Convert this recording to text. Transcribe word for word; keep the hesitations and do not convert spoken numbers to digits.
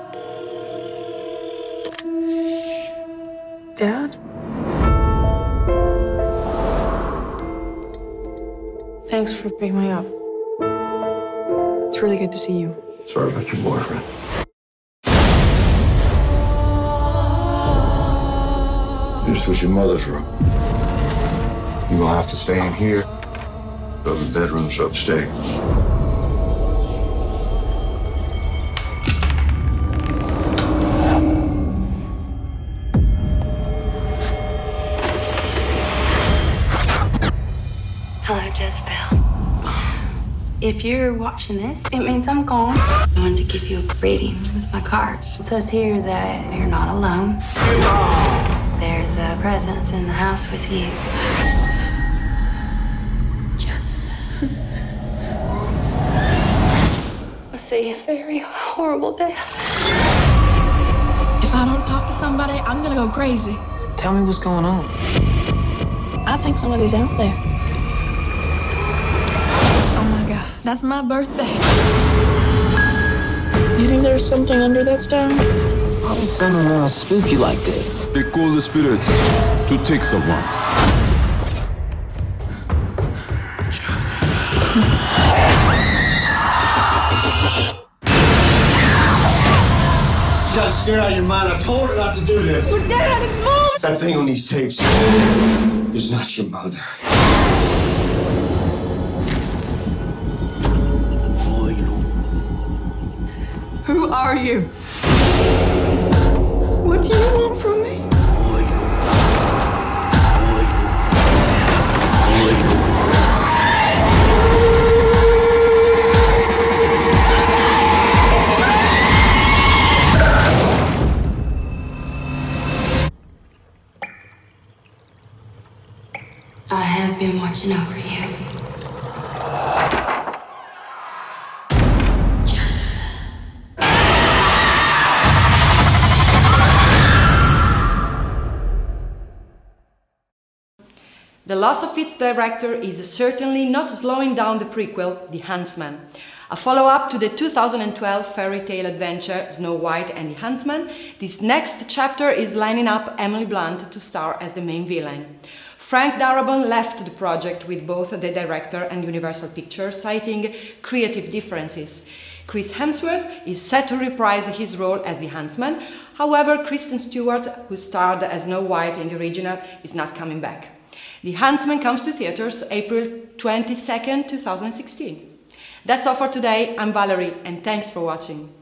Dad? Thanks for picking me up. It's really good to see you. Sorry about your boyfriend. This was your mother's room. You will have to stay in here. The other bedroom's upstairs. Hello, Jezebel. If you're watching this, it means I'm gone. I wanted to give you a reading with my cards. It says here that you're not alone. There's a presence in the house with you. Jezebel. I see a very horrible death. If I don't talk to somebody, I'm gonna go crazy. Tell me what's going on. I think somebody's out there. That's my birthday. You think there's something under that stone? Why would someone want to spook you like this? They call the spirits to take someone. She's not scared out of your mind. I told her not to do this. But Dad, it's Mom! That thing on these tapes is not your mother. Who are you? What do you want from me? I have been watching over you. The loss of its director is certainly not slowing down the prequel, The Huntsman. A follow-up to the two thousand twelve fairy tale adventure Snow White and the Huntsman, this next chapter is lining up Emily Blunt to star as the main villain. Frank Darabont left the project with both the director and Universal Pictures, citing creative differences. Chris Hemsworth is set to reprise his role as the Huntsman. However, Kristen Stewart, who starred as Snow White in the original, is not coming back. The Huntsman comes to theaters April twenty-second, two thousand sixteen. That's all for today. I'm Valerie, and thanks for watching.